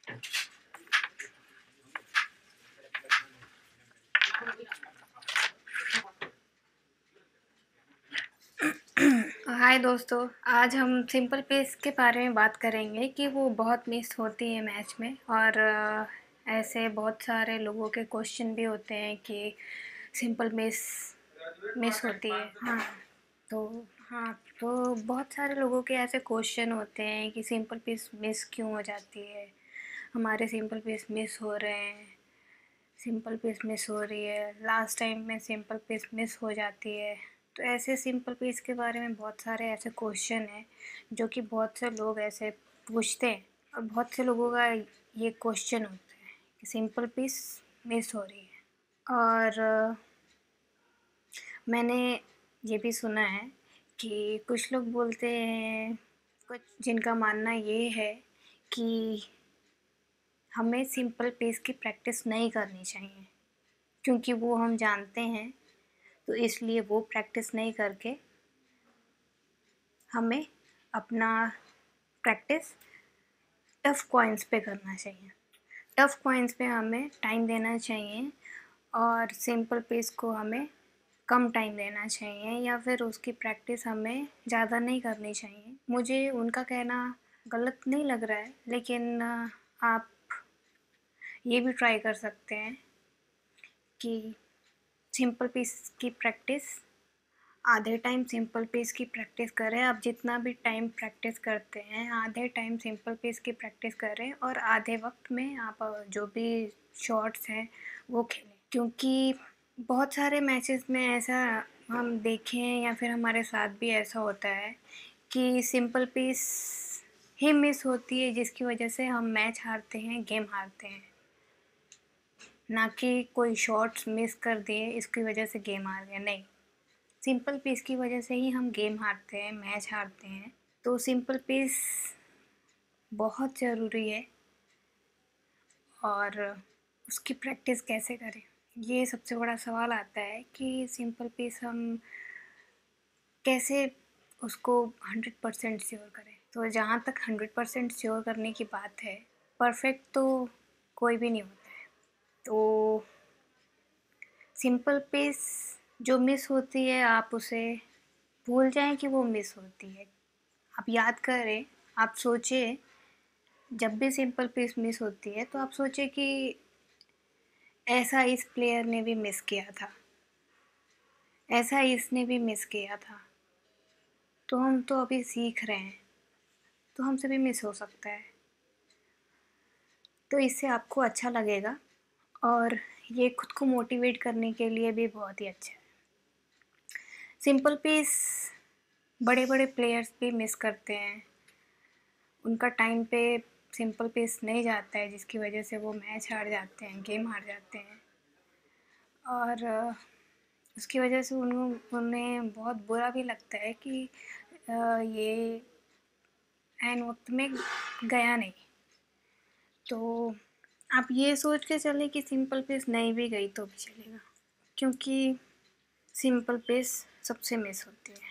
हाय दोस्तों, आज हम सिंपल पेस के बारे में बात करेंगे कि वो बहुत मिस होती है मैच में। और ऐसे बहुत सारे लोगों के क्वेश्चन भी होते हैं कि सिंपल मिस मिस होती है। तो हाँ तो बहुत सारे लोगों के ऐसे क्वेश्चन होते हैं कि सिंपल पीस मिस क्यों हो जाती है, हमारे सिंपल पीस मिस हो रहे हैं, सिंपल पीस मिस हो रही है, लास्ट टाइम में सिंपल पीस मिस हो जाती है। तो ऐसे सिंपल पीस के बारे में बहुत सारे ऐसे क्वेश्चन हैं जो कि बहुत से लोग ऐसे पूछते हैं, और बहुत से लोगों का ये क्वेश्चन होता है कि सिंपल पीस मिस हो रही है। और मैंने ये भी सुना है कि कुछ लोग बोलते हैं, कुछ जिनका मानना ये है कि हमें सिंपल पेस की प्रैक्टिस नहीं करनी चाहिए, क्योंकि वो हम जानते हैं, तो इसलिए वो प्रैक्टिस नहीं करके हमें अपना प्रैक्टिस टफ़ कॉइन्स पे करना चाहिए। टफ़ कॉइन्स पे हमें टाइम देना चाहिए और सिंपल पेस को हमें कम टाइम देना चाहिए, या फिर उसकी प्रैक्टिस हमें ज़्यादा नहीं करनी चाहिए। मुझे उनका कहना गलत नहीं लग रहा है, लेकिन आप ये भी ट्राई कर सकते हैं कि सिंपल पीस की प्रैक्टिस आधे टाइम सिंपल पीस की प्रैक्टिस करें। आप जितना भी टाइम प्रैक्टिस करते हैं, आधे टाइम सिंपल पीस की प्रैक्टिस करें और आधे वक्त में आप जो भी शॉट्स हैं वो खेलें। क्योंकि बहुत सारे मैचेस में ऐसा हम देखे हैं, या फिर हमारे साथ भी ऐसा होता है कि सिंपल पीस ही मिस होती है, जिसकी वजह से हम मैच हारते हैं, गेम हारते हैं। ना कि कोई शॉट्स मिस कर दिए इसकी वजह से गेम हार गए, नहीं। सिंपल पीस की वजह से ही हम गेम हारते हैं, मैच हारते हैं। तो सिंपल पीस बहुत ज़रूरी है, और उसकी प्रैक्टिस कैसे करें, ये सबसे बड़ा सवाल आता है कि सिंपल पीस हम कैसे उसको 100% श्योर करें। तो जहाँ तक 100% श्योर करने की बात है, परफेक्ट तो कोई भी नहीं होता है। तो सिंपल पेस जो मिस होती है, आप उसे भूल जाएं कि वो मिस होती है। आप याद करें, आप सोचें, जब भी सिंपल पेस मिस होती है तो आप सोचें कि ऐसा इस प्लेयर ने भी मिस किया था, ऐसा इसने भी मिस किया था। तो हम तो अभी सीख रहे हैं, तो हमसे भी मिस हो सकता है। तो इससे आपको अच्छा लगेगा, और ये खुद को मोटिवेट करने के लिए भी बहुत ही अच्छा है। सिंपल पीस बड़े बड़े प्लेयर्स भी मिस करते हैं, उनका टाइम पे सिंपल पीस नहीं जाता है, जिसकी वजह से वो मैच हार जाते हैं, गेम हार जाते हैं। और उसकी वजह से उन्हें बहुत बुरा भी लगता है कि ये ऐन वक्त में गया नहीं। तो आप ये सोच के चलें कि सिंपल पेस नहीं भी गई तो भी चलेगा, क्योंकि सिंपल पेस सबसे मिस होती है।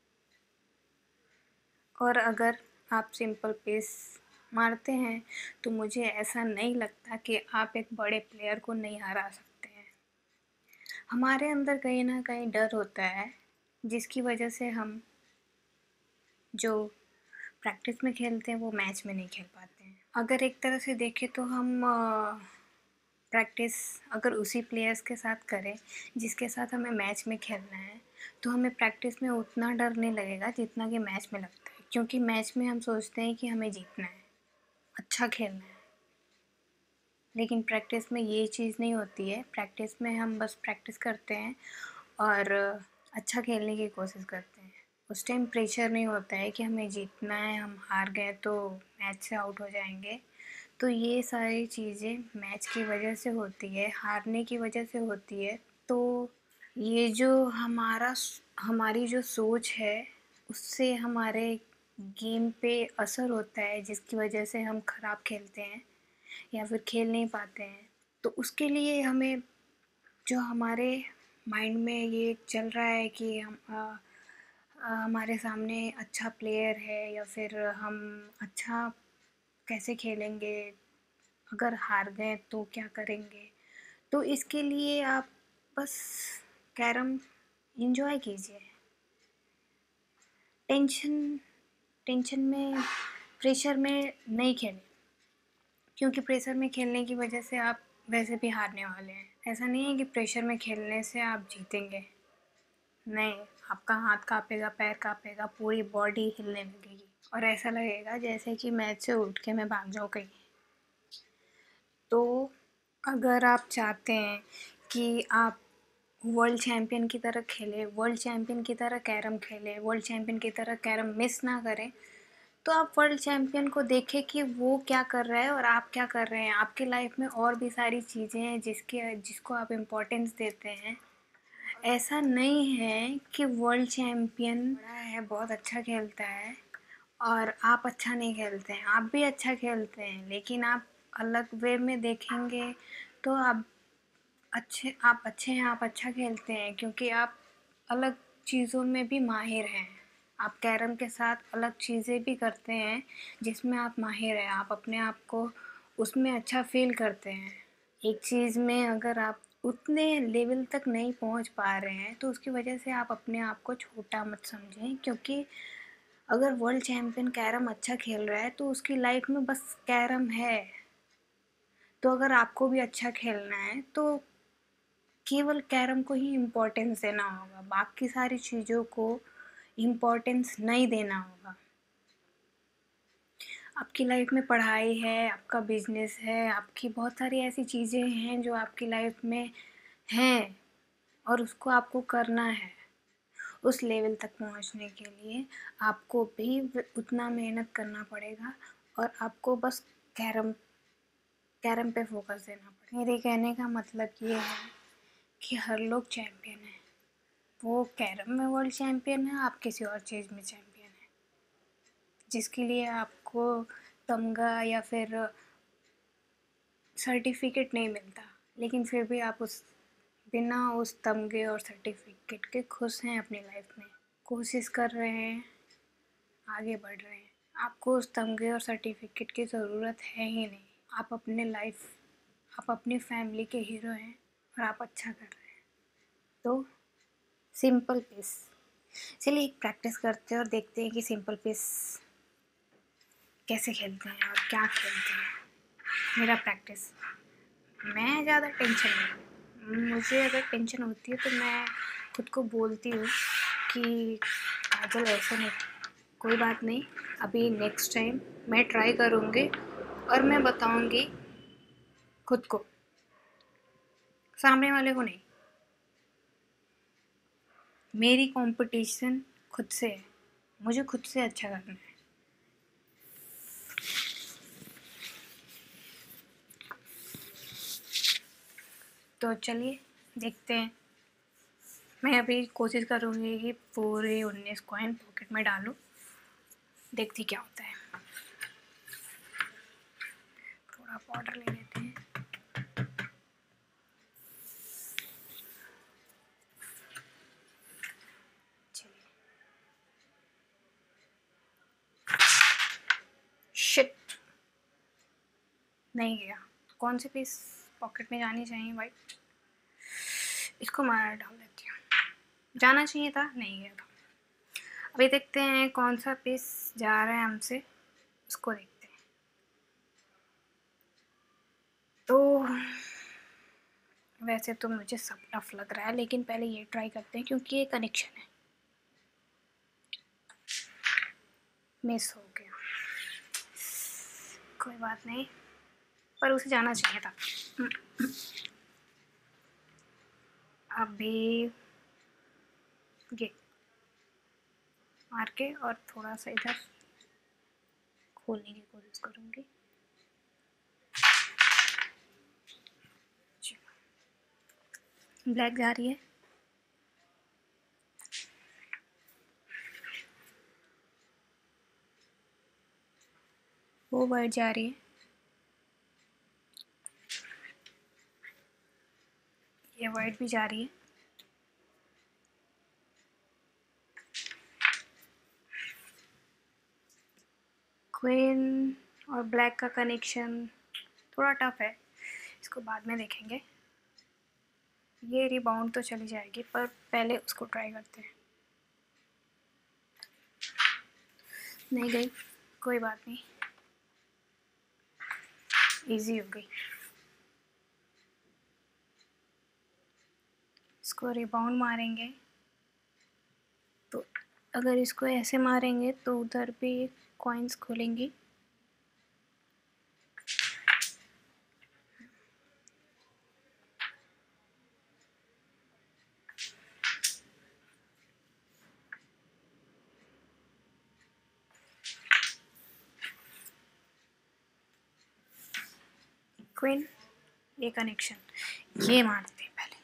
और अगर आप सिंपल पेस मारते हैं तो मुझे ऐसा नहीं लगता कि आप एक बड़े प्लेयर को नहीं हरा सकते हैं। हमारे अंदर कहीं ना कहीं डर होता है, जिसकी वजह से हम जो प्रैक्टिस में खेलते हैं वो मैच में नहीं खेल पाते हैं। अगर एक तरह से देखें तो हम प्रैक्टिस अगर उसी प्लेयर्स के साथ करें जिसके साथ हमें मैच में खेलना है, तो हमें प्रैक्टिस में उतना डर नहीं लगेगा जितना कि मैच में लगता है। क्योंकि मैच में हम सोचते हैं कि हमें जीतना है, अच्छा खेलना है, लेकिन प्रैक्टिस में ये चीज़ नहीं होती है। प्रैक्टिस में हम बस प्रैक्टिस करते हैं और अच्छा खेलने की कोशिश करते हैं। उस टाइम प्रेशर नहीं होता है कि हमें जीतना है, हम हार गए तो मैच से आउट हो जाएंगे। तो ये सारी चीज़ें मैच की वजह से होती है, हारने की वजह से होती है। तो ये जो हमारी जो सोच है, उससे हमारे गेम पे असर होता है, जिसकी वजह से हम ख़राब खेलते हैं या फिर खेल नहीं पाते हैं। तो उसके लिए हमें, जो हमारे माइंड में ये चल रहा है कि हमारे सामने अच्छा प्लेयर है, या फिर हम अच्छा कैसे खेलेंगे, अगर हार गए तो क्या करेंगे। तो इसके लिए आप बस कैरम एंजॉय कीजिए। टेंशन टेंशन में, प्रेशर में नहीं खेलें, क्योंकि प्रेशर में खेलने की वजह से आप वैसे भी हारने वाले हैं। ऐसा नहीं है कि प्रेशर में खेलने से आप जीतेंगे, नहीं, आपका हाथ कांपेगा, पैर कांपेगा, पूरी बॉडी हिलने लगेगी और ऐसा लगेगा जैसे कि मैच से उठ के मैं भाग जाऊँ कहीं। तो अगर आप चाहते हैं कि आप वर्ल्ड चैम्पियन की तरह खेलें, वर्ल्ड चैम्पियन की तरह कैरम खेलें, वर्ल्ड चैम्पियन की तरह कैरम मिस ना करें, तो आप वर्ल्ड चैम्पियन को देखें कि वो क्या कर रहा है और आप क्या कर रहे हैं। आपकी लाइफ में और भी सारी चीज़ें हैं जिसको आप इम्पोर्टेंस देते हैं। ऐसा नहीं है कि वर्ल्ड चैम्पियन बड़ा है, बहुत अच्छा खेलता है और आप अच्छा नहीं खेलते हैं। आप भी अच्छा खेलते हैं, लेकिन आप अलग वे में देखेंगे तो आप अच्छे हैं, आप अच्छा खेलते हैं क्योंकि आप अलग चीज़ों में भी माहिर हैं। आप कैरम के साथ अलग चीज़ें भी करते हैं जिसमें आप माहिर हैं। आप अपने आप को उसमें अच्छा फ़ील करते हैं। एक चीज़ में अगर आप उतने लेवल तक नहीं पहुंच पा रहे हैं तो उसकी वजह से आप अपने आप को छोटा मत समझें, क्योंकि अगर वर्ल्ड चैम्पियन कैरम अच्छा खेल रहा है तो उसकी लाइफ में बस कैरम है। तो अगर आपको भी अच्छा खेलना है तो केवल कैरम को ही इम्पोर्टेंस देना होगा, बाकी सारी चीज़ों को इम्पोर्टेंस नहीं देना होगा। आपकी लाइफ में पढ़ाई है, आपका बिजनेस है, आपकी बहुत सारी ऐसी चीज़ें हैं जो आपकी लाइफ में हैं और उसको आपको करना है। उस लेवल तक पहुंचने के लिए आपको भी उतना मेहनत करना पड़ेगा और आपको बस कैरम कैरम पे फोकस देना पड़ेगा। मेरे कहने का मतलब ये है कि हर लोग चैम्पियन है। वो कैरम में वर्ल्ड चैम्पियन है, आप किसी और चीज़ में चैम्पियन है, जिसके लिए आपको तमगा या फिर सर्टिफिकेट नहीं मिलता, लेकिन फिर भी आप उस बिना उस तमगे और सर्टिफिकेट के खुश हैं अपनी लाइफ में, कोशिश कर रहे हैं, आगे बढ़ रहे हैं। आपको उस तमगे और सर्टिफिकेट की ज़रूरत है ही नहीं। आप अपनी फैमिली के हीरो हैं और आप अच्छा कर रहे हैं। तो सिंपल पेस, चलिए एक प्रैक्टिस करते हैं और देखते हैं कि सिंपल पेस कैसे खेलते हैं और क्या खेलते हैं। मेरा प्रैक्टिस, मैं ज़्यादा टेंशन नहीं, मुझे अगर टेंशन होती है तो मैं खुद को बोलती हूँ कि काजल ऐसे नहीं, कोई बात नहीं, अभी नेक्स्ट टाइम मैं ट्राई करूँगी और मैं बताऊँगी खुद को, सामने वाले को नहीं। मेरी कंपटीशन खुद से है, मुझे खुद से अच्छा करना है। तो चलिए देखते हैं। मैं अभी कोशिश करूँगी कि पूरे 19 कॉइन पॉकेट में डालूँ, देखती क्या होता है। थोड़ा पाउडर ले लेते हैं। शिट, नहीं गया। कौन से पीस पॉकेट में जानी चाहिए भाई, इसको मार डाल देती हूँ। जाना चाहिए था, नहीं गया था। अभी देखते हैं कौन सा पीस जा रहा है हमसे, उसको देखते हैं। तो वैसे तो मुझे सब टफ लग रहा है, लेकिन पहले ये ट्राई करते हैं क्योंकि ये कनेक्शन है। मिस हो गया, कोई बात नहीं, पर उसे जाना चाहिए था। अभी ये मार के और थोड़ा सा इधर खोलने की कोशिश करूँगी। ब्लैक जा रही है, वो वाइट जा रही है, ये वाइट भी जा रही है। क्वीन और ब्लैक का कनेक्शन थोड़ा टफ है, इसको बाद में देखेंगे। ये रिबाउंड तो चली जाएगी, पर पहले उसको ट्राई करते हैं। नहीं गई, कोई बात नहीं, इजी हो गई। इसको रिबाउंड मारेंगे, तो अगर इसको ऐसे मारेंगे तो उधर भी कॉइन्स खुलेंगी। क्वीन, ये कनेक्शन, ये मारते हैं पहले।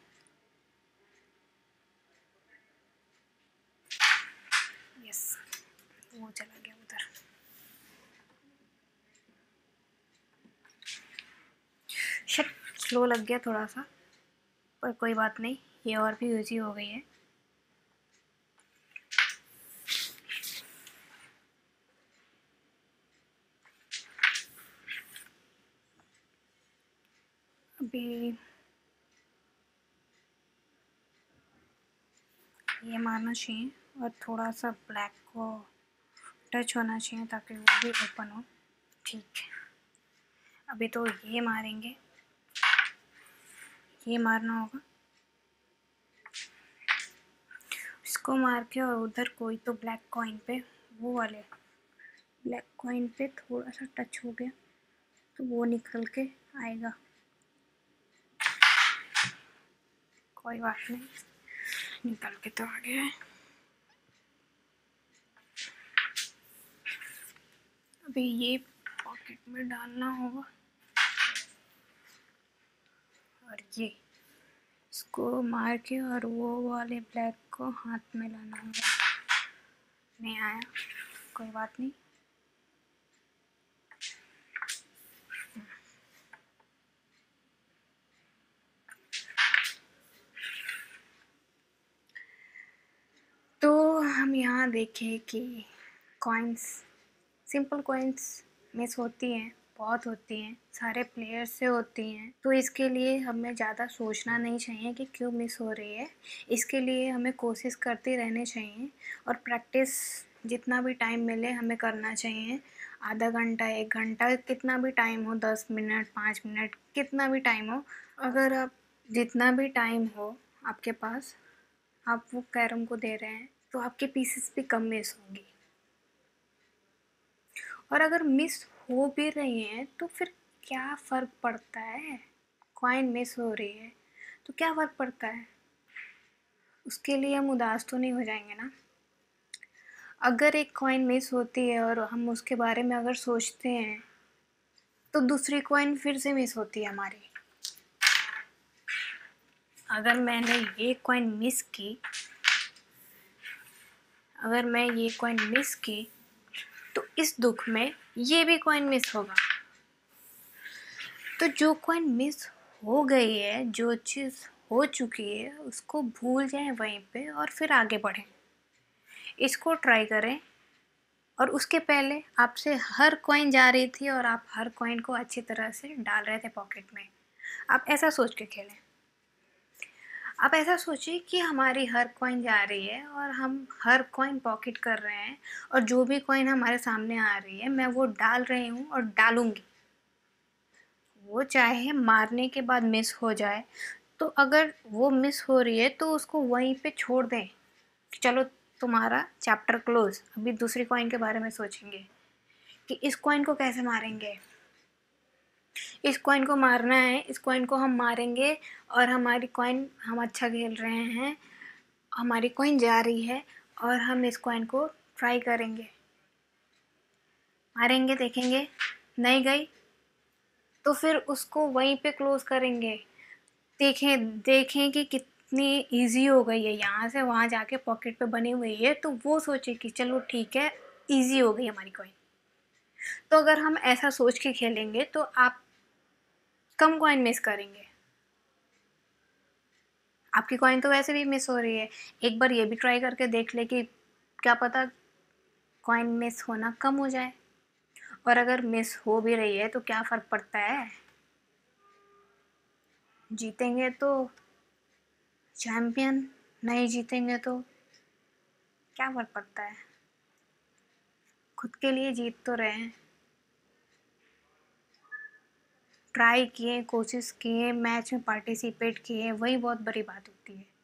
यस, वो चला गया उधर। शिट, स्लो लग गया थोड़ा सा, पर कोई बात नहीं, ये और भी ईजी हो गई है। अभी ये मारना चाहिए और थोड़ा सा ब्लैक को टच होना चाहिए ताकि वो भी ओपन हो। ठीक है, अभी तो ये मारेंगे, ये मारना होगा, इसको मार के, और उधर कोई तो ब्लैक कॉइन पे, वो वाले ब्लैक कॉइन पे थोड़ा सा टच हो गया तो वो निकल के आएगा। कोई बात नहीं, निकल के तो आ गया है। अभी ये पॉकेट में डालना होगा और ये इसको मार के और वो वाले ब्लैक को हाथ में लाना होगा। नहीं आया, कोई बात नहीं। तो हम यहाँ देखें कि कॉइन्स, सिंपल कॉइन्स मिस होती हैं, बहुत होती हैं, सारे प्लेयर्स से होती हैं। तो इसके लिए हमें ज़्यादा सोचना नहीं चाहिए कि क्यों मिस हो रही है। इसके लिए हमें कोशिश करते रहने चाहिए और प्रैक्टिस जितना भी टाइम मिले हमें करना चाहिए। आधा घंटा, 1 घंटा, कितना भी टाइम हो, 10 मिनट, 5 मिनट, कितना भी टाइम हो, अगर आप जितना भी टाइम हो आपके पास, आप वो कैरम को दे रहे हैं तो आपके पीसेस भी कम मिस होंगी। और अगर मिस हो भी रही हैं तो फिर क्या फ़र्क पड़ता है? कॉइन मिस हो रही है तो क्या फ़र्क पड़ता है? उसके लिए हम उदास तो नहीं हो जाएंगे ना। अगर एक कॉइन मिस होती है और हम उसके बारे में अगर सोचते हैं तो दूसरी कॉइन फिर से मिस होती है हमारी। अगर मैंने ये कॉइन मिस की, अगर मैं ये कॉइन मिस की तो इस दुख में ये भी कॉइन मिस होगा। तो जो कॉइन मिस हो गई है, जो चीज़ हो चुकी है, उसको भूल जाएं वहीं पे और फिर आगे बढ़ें। इसको ट्राई करें। और उसके पहले आपसे हर कॉइन जा रही थी और आप हर कॉइन को अच्छी तरह से डाल रहे थे पॉकेट में। आप ऐसा सोच के खेलें। आप ऐसा सोचिए कि हमारी हर कॉइन जा रही है और हम हर कॉइन पॉकेट कर रहे हैं और जो भी कॉइन हमारे सामने आ रही है मैं वो डाल रही हूँ और डालूँगी। वो चाहे मारने के बाद मिस हो जाए, तो अगर वो मिस हो रही है तो उसको वहीं पे छोड़ दें कि चलो तुम्हारा चैप्टर क्लोज। अभी दूसरी कॉइन के बारे में सोचेंगे कि इस कॉइन को कैसे मारेंगे। इस कॉइन को मारना है, इस कॉइन को हम मारेंगे और हमारी कॉइन, हम अच्छा खेल रहे हैं, हमारी कॉइन जा रही है और हम इस कॉइन को ट्राई करेंगे, मारेंगे, देखेंगे नहीं गई तो फिर उसको वहीं पे क्लोज करेंगे। देखें कि कितनी इजी हो गई है, यहाँ से वहाँ जाके पॉकेट पे बनी हुई है तो वो सोचे कि चलो ठीक है, इजी हो गई हमारी कॉइन। तो अगर हम ऐसा सोच के खेलेंगे तो आप कम कॉइन मिस करेंगे। आपकी कॉइन तो वैसे भी मिस हो रही है, एक बार ये भी ट्राई करके देख ले कि क्या पता कॉइन मिस होना कम हो जाए। और अगर मिस हो भी रही है तो क्या फ़र्क पड़ता है, जीतेंगे तो चैम्पियन, नहीं जीतेंगे तो क्या फ़र्क पड़ता है, खुद के लिए जीत तो रहे हैं। ट्राई किए, कोशिश किए, मैच में पार्टिसिपेट किए, वही बहुत बड़ी बात होती है।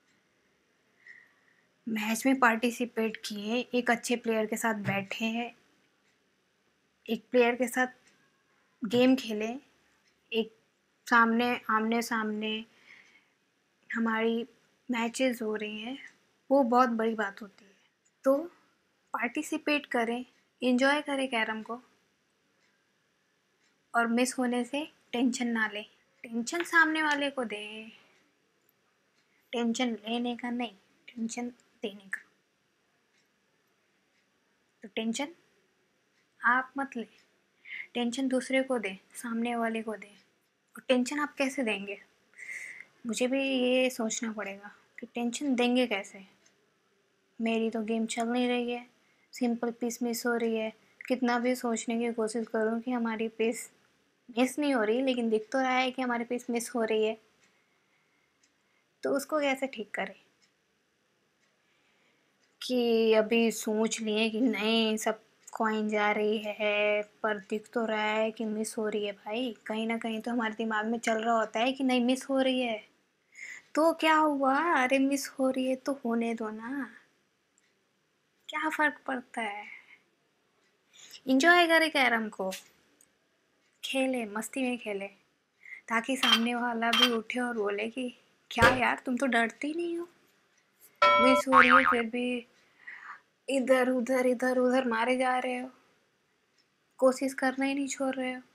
मैच में पार्टिसिपेट किए, एक अच्छे प्लेयर के साथ बैठे, एक प्लेयर के साथ गेम खेले, एक सामने आमने सामने हमारी मैचेस हो रही हैं, वो बहुत बड़ी बात होती है। तो पार्टिसिपेट करें, एंजॉय करें कैरम को, और मिस होने से टेंशन ना लें। टेंशन सामने वाले को दें, टेंशन लेने का नहीं, टेंशन देने का। तो टेंशन आप मत लें, टेंशन दूसरे को दें, सामने वाले को दें। और टेंशन आप कैसे देंगे, मुझे भी ये सोचना पड़ेगा कि टेंशन देंगे कैसे। मेरी तो गेम चल नहीं रही है, सिंपल पीस मिस हो रही है, कितना भी सोचने की कोशिश करूँ कि हमारी पीस मिस नहीं हो रही, लेकिन दिख तो रहा है कि हमारी पीस मिस हो रही है, तो उसको कैसे ठीक करें। कि अभी सोच लिए कि नहीं सब कॉइन जा रही है, पर दिख तो रहा है कि मिस हो रही है। भाई कहीं ना कहीं तो हमारे दिमाग में चल रहा होता है कि नहीं मिस हो रही है, तो क्या हुआ, अरे मिस हो रही है तो होने दो ना, क्या फ़र्क पड़ता है। इंजॉय करे कैरम को, खेले, मस्ती में खेले, ताकि सामने वाला भी उठे और बोले कि क्या यार तुम तो डरती नहीं हो, मिस हो रही है फिर भी इधर उधर मारे जा रहे हो, कोशिश करना ही नहीं छोड़ रहे हो।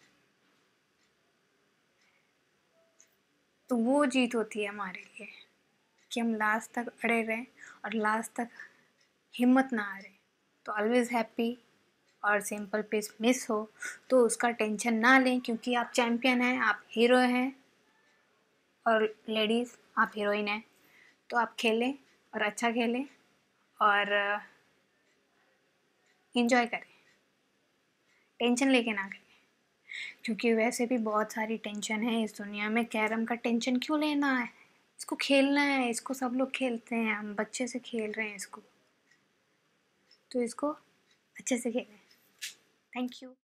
तो वो जीत होती है हमारे लिए, कि हम लास्ट तक अड़े रहें और लास्ट तक हिम्मत ना हारें। तो ऑलवेज़ हैप्पी, और सिंपल पीस मिस हो तो उसका टेंशन ना लें, क्योंकि आप चैम्पियन हैं, आप हीरो हैं, और लेडीज़ आप हीरोइन हैं। तो आप खेलें और अच्छा खेलें और इन्जॉय करें, टेंशन लेके ना खेलें, क्योंकि वैसे भी बहुत सारी टेंशन है इस दुनिया में। कैरम का टेंशन क्यों लेना है, इसको खेलना है, इसको सब लोग खेलते हैं, हम बच्चे से खेल रहे हैं इसको, तो इसको अच्छे से खेलें। Thank you.